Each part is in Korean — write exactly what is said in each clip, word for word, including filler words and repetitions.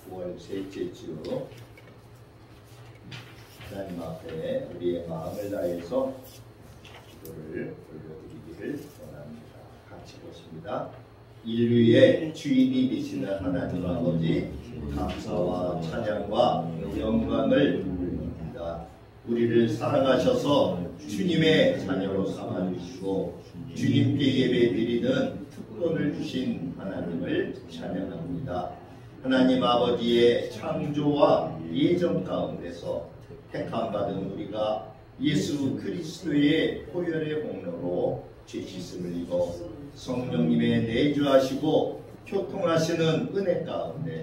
구월 셋째 주 하나님 앞에 우리의 마음을 다해서 기도를 올려드리기를 원합니다. 같이 보십니다. 인류의 주인이 되시는 하나님 아버지, 감사와 찬양과 영광을 드립니다. 우리를 사랑하셔서 주님의 자녀로 삼아주시고 주님께 예배드리는 특권을 주신 하나님을 찬양합니다. 하나님 아버지의 창조와 예정 가운데서 택함받은 우리가 예수 그리스도의 보혈의 공로로 죄 씻음을 입어 성령님의 내주하시고 교통하시는 은혜 가운데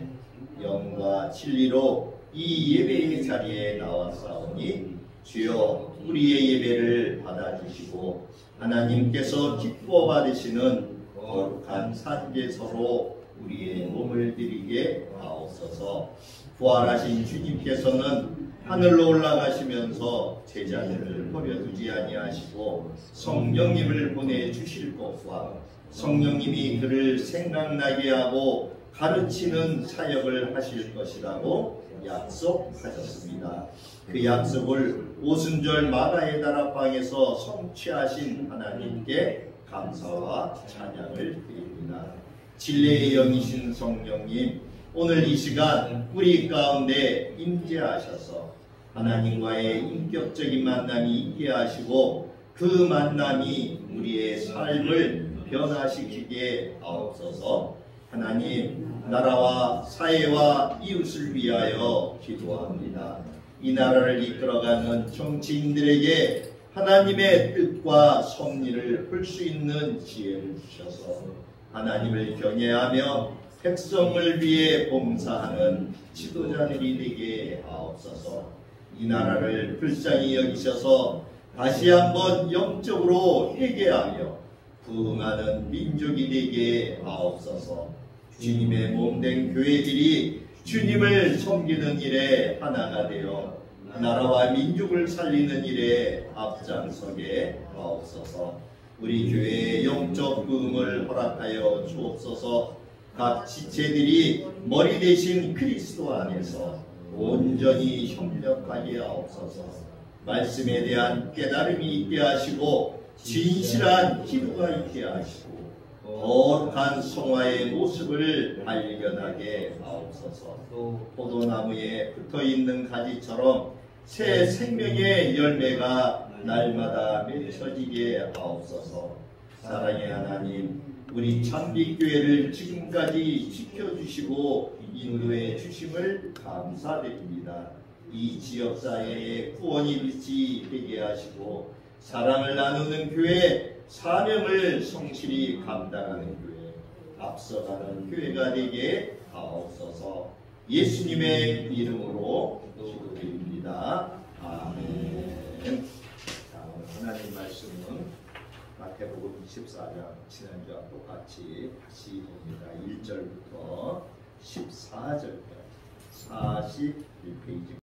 영과 진리로 이 예배의 자리에 나왔사오니 주여 우리의 예배를 받아주시고 하나님께서 기뻐 받으시는 거룩한 산제서로 우리의 몸을 드리게 하옵소서. 부활하신 주님께서는 하늘로 올라가시면서 제자들을 버려두지 아니하시고 성령님을 보내주실 것과 성령님이 그를 생각나게 하고 가르치는 사역을 하실 것이라고 약속하셨습니다. 그 약속을 오순절 마가의 다락방에서 성취하신 하나님께 감사와 찬양을 드립니다. 진리의 영이신 성령님, 오늘 이 시간 우리 가운데 임재하셔서 하나님과의 인격적인 만남이 있게 하시고 그 만남이 우리의 삶을 변화시키게 하옵소서. 하나님, 나라와 사회와 이웃을 위하여 기도합니다. 이 나라를 이끌어가는 정치인들에게 하나님의 뜻과 섭리를 풀 수 있는 지혜를 주셔서 하나님을 경외하며 백성을 위해 봉사하는 지도자들이 되게 하옵소서. 이 나라를 불쌍히 여기셔서 다시 한번 영적으로 회개하며 부흥하는 민족이 되게 하옵소서. 주님의 몸된 교회들이 주님을 섬기는 일에 하나가 되어 나라와 민족을 살리는 일에 앞장서게 하옵소서. 우리 교회의 영적 부흥을 허락하여 주옵소서. 각 지체들이 머리 대신 그리스도 안에서 온전히 협력하게 하옵소서. 말씀에 대한 깨달음이 있게 하시고 진실한 기도가 있게 하시고 거룩한 성화의 모습을 발견하게 하옵소서. 포도나무에 붙어있는 가지처럼 새 생명의 열매가 날마다 맺혀지게 하옵소서. 사랑의 하나님, 우리 찬빛교회를 지금까지 지켜주시고 인도해 주심을 감사드립니다. 이 지역사회의 구원의 빛이 되게 하시고 사랑을 나누는 교회, 사명을 성실히 감당하는 교회, 앞서가는 교회가 되게 하옵소서. 예수님의 이름으로 기도드립니다. 아멘. 자, 오늘 하나님 말씀은 마태복음 이십사 장, 지난주와 똑같이 다시 봅니다. 일 절부터 십사 절까지 사십일 페이지